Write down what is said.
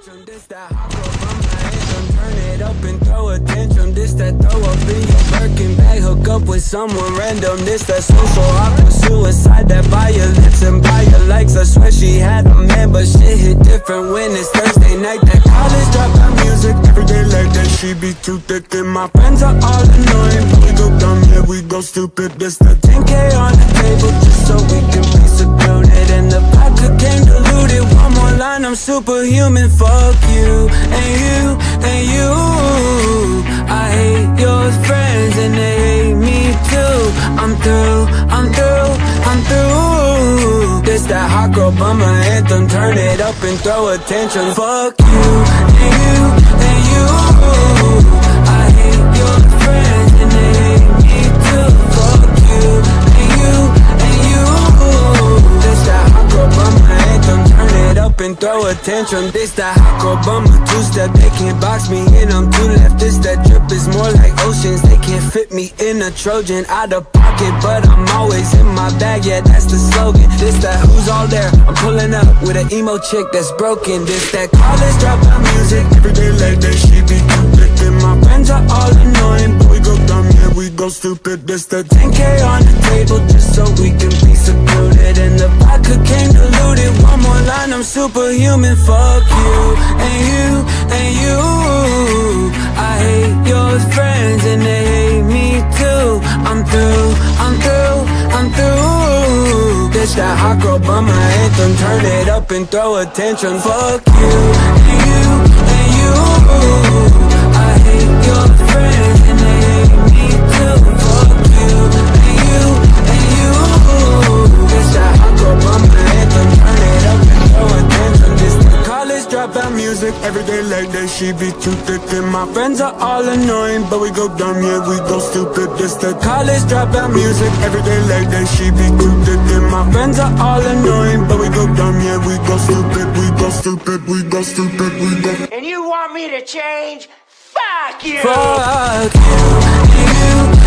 tantrum. This that hot girl from my anthem. Turn it up and throw a tantrum. This that throw up in your Birkin bag. Hook up with someone random. This that social awkward suicide. That buy your lips and buy your likes. I swear she had a man, but shit hit different when it's Thursday night. That college dropout music every day like that. She be too thick and my friends are all annoying. But we go dumb, yeah, we go stupid. This that 10K on the table just so we can be secluded. And the vodka came diluted. One more line, I'm superhuman. Fuck you and you and you. I hate your friends and they hate me too. I'm through, I'm through, I'm through. This that hot girl bummer anthem. Turn it up and throw a tantrum. Fuck you and you and you. I hate your friends and they hate me too. Fuck you and you and you. This that hot girl bummer anthem. Turn it up and throw a tantrum. This that hot girl bummer two-step. They can't box me in, I'm too left. This that drip is more like oceans. They can't fit me in a Trojan. Out of pocket, but I'm always in my bag. Yeah, that's the slogan. This that who's all there. I'm pulling up with an emo chick that's broken. This that college dropout music every day like that. She be too thick and my friends are all annoying. But we go dumb, yeah, we go stupid. This that 10K on the table just so we can be secluded. And the vodka came diluted. One more line, I'm superhuman. Fuck you and you and you. I hate your friends and they hate me too. I'm through, I'm through, I'm through. This that hot girl bummer anthem. Turn it up and throw a tantrum. Fuck you and you and you. I hate your friends and they hate me too. Fuck you and you and you. This that hot girl bummer anthem. Turn it up and throw a tantrum. This that college dropout music every day like that. She be too thick and my friends are all annoying. But we go dumb, yeah, we go stupid. This that college dropout music every day like that. She be too thick and my friends are all annoying. But we go dumb, yeah, we go stupid. We go stupid, we go stupid, we go. And you want me to change? Fuck you! Fuck you and you